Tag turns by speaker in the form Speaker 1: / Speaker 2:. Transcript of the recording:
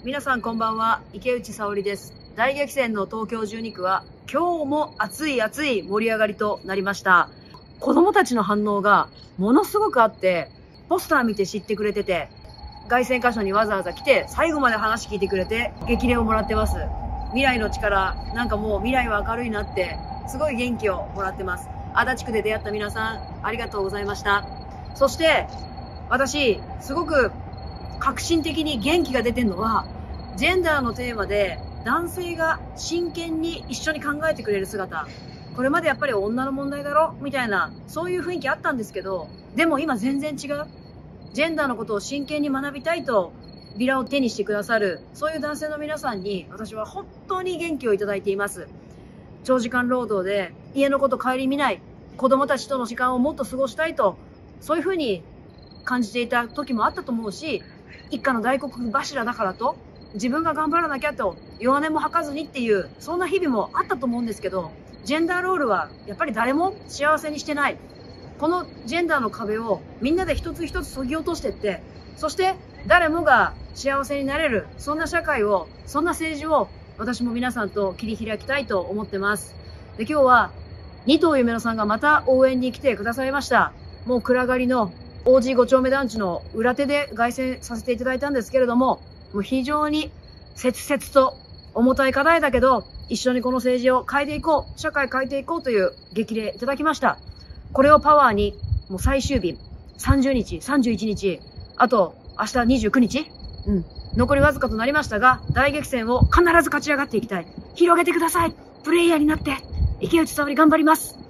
Speaker 1: 皆さんこんばんは、池内沙織です。大激戦の東京12区は今日も熱い盛り上がりとなりました。子供たちの反応がものすごくあって、ポスター見て知ってくれてて、凱旋箇所にわざわざ来て最後まで話聞いてくれて激励をもらってます。未来の力、なんかもう未来は明るいなってすごい元気をもらってます。足立区で出会った皆さんありがとうございました。そして私すごく革新的に元気が出てるのは、ジェンダーのテーマで男性が真剣に一緒に考えてくれる姿。これまでやっぱり女の問題だろみたいな、そういう雰囲気あったんですけど、でも今全然違う。ジェンダーのことを真剣に学びたいとビラを手にしてくださる、そういう男性の皆さんに私は本当に元気をいただいています。長時間労働で家のこと顧みない、子供たちとの時間をもっと過ごしたいと、そういうふうに感じていた時もあったと思うし、一家の大黒柱だからと自分が頑張らなきゃと弱音も吐かずにっていう、そんな日々もあったと思うんですけど、ジェンダーロールはやっぱり誰も幸せにしてない。このジェンダーの壁をみんなで一つ一つ削ぎ落としていって、そして誰もが幸せになれる、そんな社会を、そんな政治を私も皆さんと切り開きたいと思ってます。で、今日は二頭夢乃さんがまた応援に来てくださいました。もう暗がりの王子5丁目団地の裏手で凱旋させていただいたんですけれども、もう非常に切々と重たい課題だけど、一緒にこの政治を変えていこう、社会変えていこうという激励いただきました。これをパワーに、もう最終日、30日、31日、あと明日29日、残りわずかとなりましたが、大激戦を必ず勝ち上がっていきたい。広げてください。プレイヤーになって、池内沙織頑張ります。